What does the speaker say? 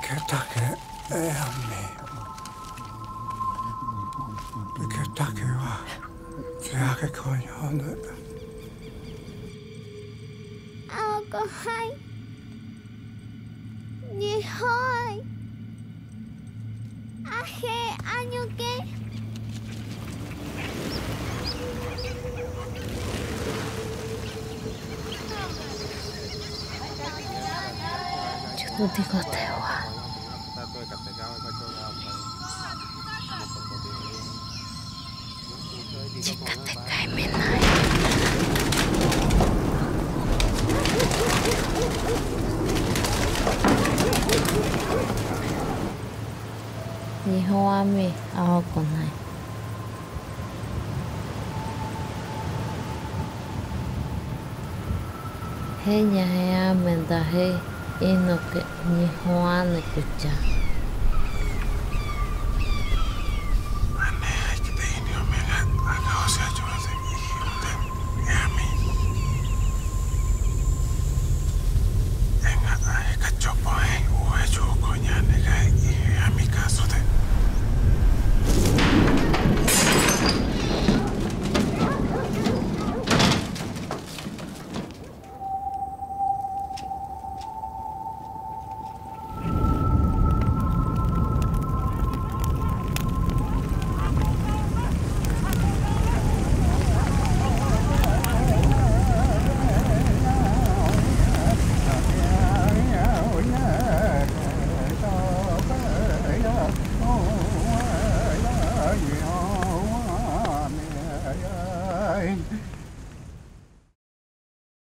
Take Eami. Take wa Chaco colonialist. Ako hai. Ni hai. Ahe año que. Yo digo tewa. Chica te cae menai. Nihoami ahoko nai. He nya he amenda he ino ke nihoane kucha.